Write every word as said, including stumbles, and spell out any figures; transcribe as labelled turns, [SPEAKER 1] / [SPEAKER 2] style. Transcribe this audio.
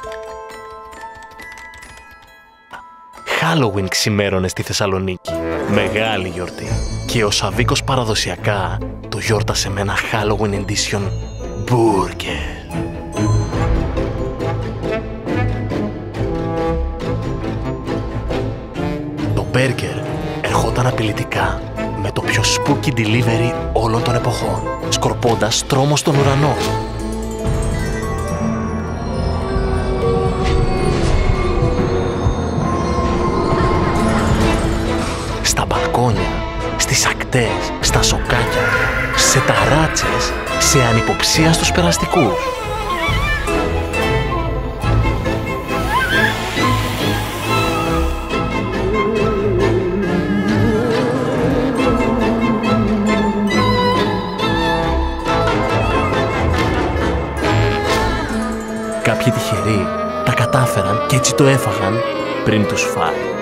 [SPEAKER 1] Halloween ξημέρωνε στη Θεσσαλονίκη. Μεγάλη γιορτή. Και ο Σαβίκος παραδοσιακά το γιόρτασε με ένα Halloween edition burger. Το burger ερχόταν απειλητικά με το πιο spooky delivery όλων των εποχών, σκορπώντας τρόμο στον ουρανό. Στα μπαλκόνια, στις ακτές, στα σοκάκια, σε ταράτσες, σε ανυποψίαστους περαστικούς. Κάποιοι τυχεροί τα κατάφεραν και έτσι το έφαγαν πριν τους φάει.